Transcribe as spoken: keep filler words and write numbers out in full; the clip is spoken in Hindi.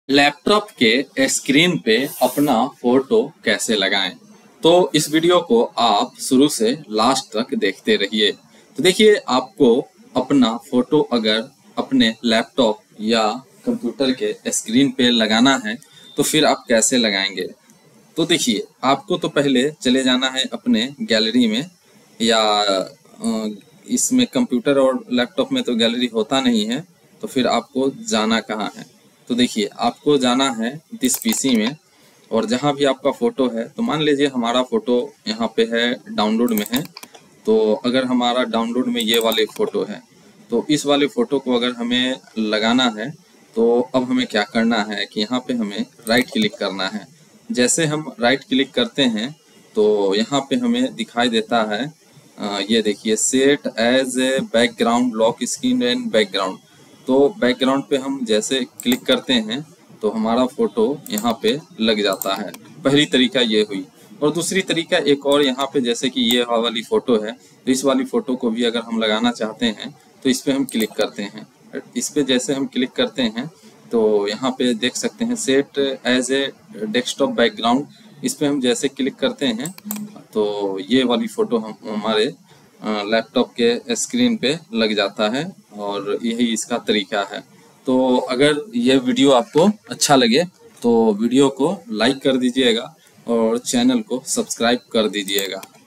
लैपटॉप के स्क्रीन पे अपना फोटो कैसे लगाएं। तो इस वीडियो को आप शुरू से लास्ट तक देखते रहिए। तो देखिए, आपको अपना फोटो अगर अपने लैपटॉप या कंप्यूटर के स्क्रीन पे लगाना है तो फिर आप कैसे लगाएंगे। तो देखिए, आपको तो पहले चले जाना है अपने गैलरी में, या इसमें कंप्यूटर और लैपटॉप में तो गैलरी होता नहीं है, तो फिर आपको जाना कहाँ है। तो देखिए, आपको जाना है दिस पीसी में, और जहाँ भी आपका फ़ोटो है, तो मान लीजिए हमारा फ़ोटो यहाँ पे है, डाउनलोड में है। तो अगर हमारा डाउनलोड में ये वाले फ़ोटो है, तो इस वाले फ़ोटो को अगर हमें लगाना है तो अब हमें क्या करना है कि यहाँ पे हमें राइट क्लिक करना है। जैसे हम राइट क्लिक करते हैं तो यहाँ पे हमें दिखाई देता है, आ, ये देखिए, set as a background lock screen and background. तो बैकग्राउंड पे हम जैसे क्लिक करते हैं तो हमारा फोटो यहाँ पे लग जाता है। पहली तरीका ये हुई। और दूसरी तरीका एक और, यहाँ पे जैसे कि ये वाली फ़ोटो है, तो इस वाली फ़ोटो को भी अगर हम लगाना चाहते हैं तो इस पर हम क्लिक करते हैं। इस पर जैसे हम क्लिक करते हैं तो यहाँ पे देख सकते हैं set as a desktop background. इस पर हम जैसे क्लिक करते हैं तो ये वाली फ़ोटो हम हमारे लैपटॉप के स्क्रीन पे लग जाता है, और यही इसका तरीका है। तो अगर ये वीडियो आपको अच्छा लगे तो वीडियो को लाइक कर दीजिएगा और चैनल को सब्सक्राइब कर दीजिएगा।